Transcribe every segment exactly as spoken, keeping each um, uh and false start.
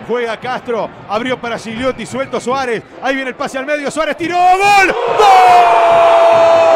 Juega Castro, abrió para Gigliotti, suelto Suárez, ahí viene el pase al medio, Suárez tiró, ¡gol! ¡Gol!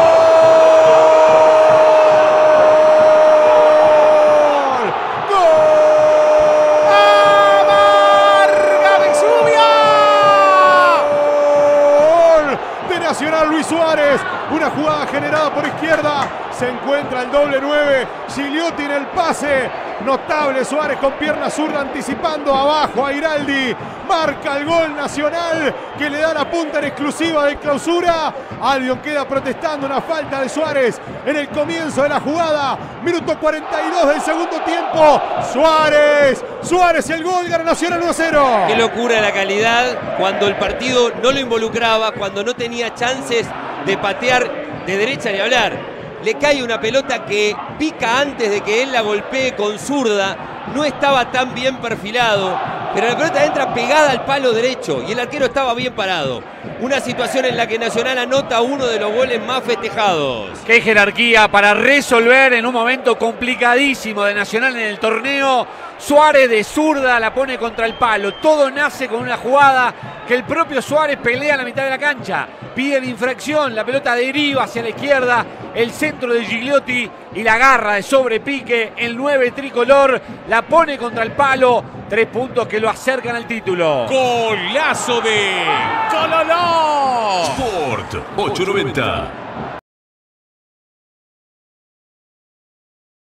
Nacional Luis Suárez, una jugada generada por izquierda, se encuentra el doble nueve, Gigliotti en el pase, notable Suárez con pierna zurda anticipando abajo a Iraldi, marca el gol Nacional que le da la punta en exclusiva de clausura. Albion queda protestando una falta de Suárez en el comienzo de la jugada, minuto cuarenta y dos del segundo tiempo, Suárez, Suárez y el gol, gana Nacional uno a cero. Qué locura la calidad cuando el partido no lo involucraba, cuando no tenía chances de patear de derecha ni hablar. Le cae una pelota que pica antes de que él la golpee con zurda. No estaba tan bien perfilado, pero la pelota entra pegada al palo derecho y el arquero estaba bien parado. Una situación en la que Nacional anota uno de los goles más festejados. Qué jerarquía para resolver en un momento complicadísimo de Nacional en el torneo. Suárez de zurda la pone contra el palo. Todo nace con una jugada que el propio Suárez pelea a la mitad de la cancha. Pide la infracción, la pelota deriva hacia la izquierda, el centro de Gigliotti y la garra de sobrepique. El nueve tricolor la pone contra el palo. Tres puntos que lo acercan al título. Golazo de Cololó. Sport ochocientos noventa.